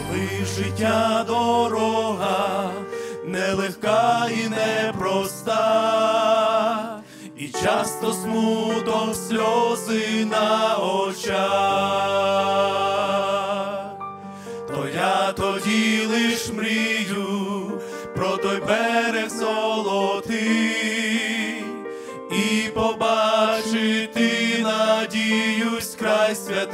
коли життя дорога нелегка і непроста, і часто смуток, сльози на очах, то я тоді лиш мрію про той берег золотий і побачити, надіюсь, край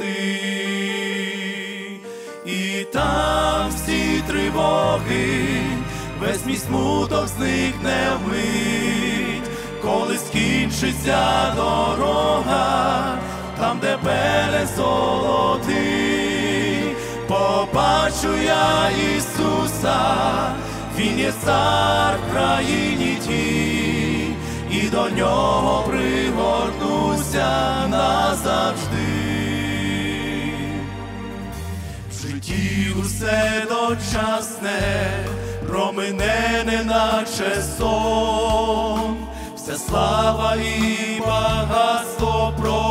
святий. І там всі тривоги, весь мій смуток зникне вмить, коли скінчиться дорога, там, де берег золотий. Побачу я Ісуса, Він є цар в країні тій, і до нього пригорнуся назавжди. В житті усе дочасне, промине неначе сон, вся слава і багатство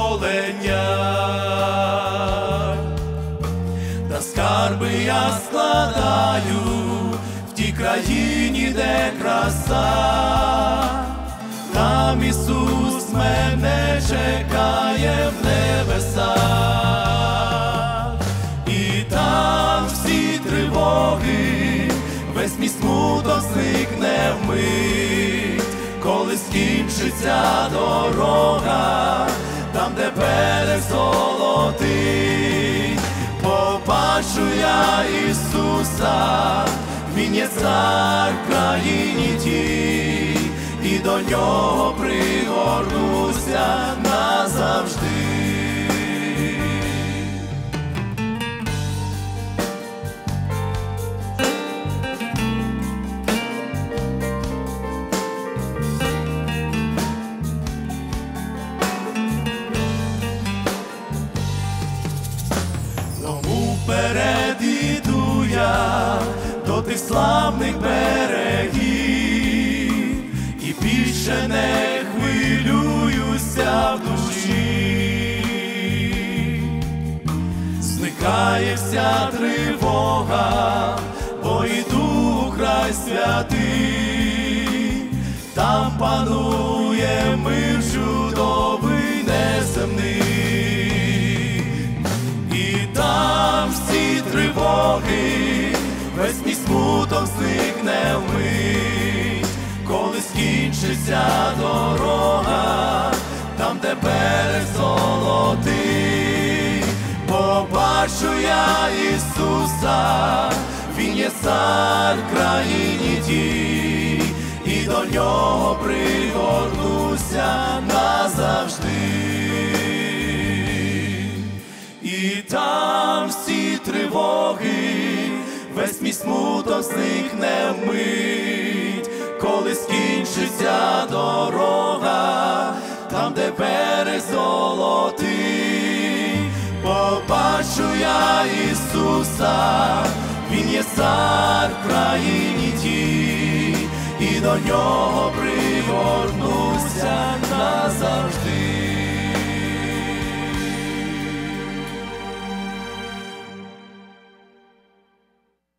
пролетять. Та скарби я складаю в тій країні, де краса, там Ісус мене чекає в небесах. І там всі тривоги, весь мій смуток зникне вмить, коли скінчиться дорога, там, де берег золотий. Побачу я Ісуса, Він є цар в країні тій, і до нього пригорнуся назавжди. Тому вперед іду я до тих славних берегів, і більше не хвилююся в душі. Зникає вся тривога, бо йду у край святий, там панує мир чудовий неземний. Там всі тривоги, весь мій смуток зникне вмить, коли скінчиться дорога, там, де берег золотий. Побачу я Ісуса, Він є цар в країні тій, і до нього пригорнуся назавжди. І там всі тривоги, весь мій смуток зникне вмить, коли скінчиться дорога, там, де берег золотий. Побачу я Ісуса, Він є цар в країні тій, і до нього пригорнуся назавжди.